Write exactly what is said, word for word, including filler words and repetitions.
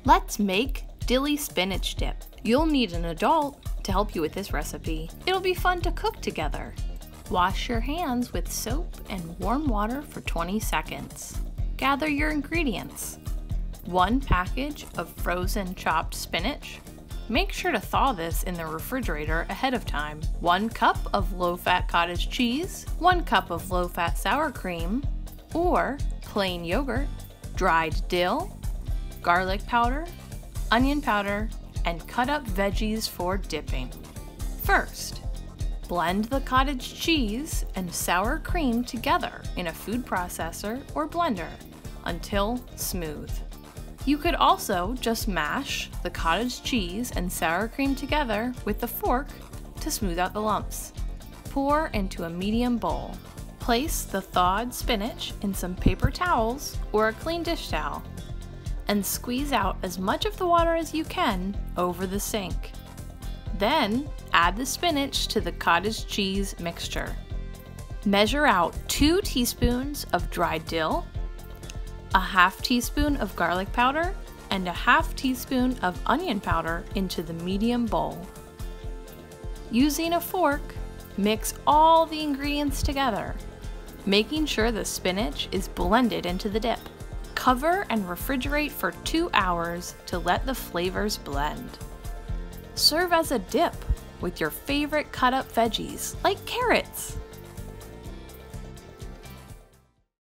Let's make dilly spinach dip. You'll need an adult to help you with this recipe. It'll be fun to cook together. Wash your hands with soap and warm water for twenty seconds. Gather your ingredients. One package of frozen chopped spinach. Make sure to thaw this in the refrigerator ahead of time. One cup of low-fat cottage cheese. One cup of low-fat sour cream or plain yogurt. Dried dill, garlic powder, onion powder, and cut up veggies for dipping. First, blend the cottage cheese and sour cream together in a food processor or blender until smooth. You could also just mash the cottage cheese and sour cream together with a fork to smooth out the lumps. Pour into a medium bowl. Place the thawed spinach in some paper towels or a clean dish towel and squeeze out as much of the water as you can over the sink. Then add the spinach to the cottage cheese mixture. Measure out two teaspoons of dried dill, a half teaspoon of garlic powder, and a half teaspoon of onion powder into the medium bowl. Using a fork, mix all the ingredients together, making sure the spinach is blended into the dip. Cover and refrigerate for two hours to let the flavors blend. Serve as a dip with your favorite cut up veggies like carrots,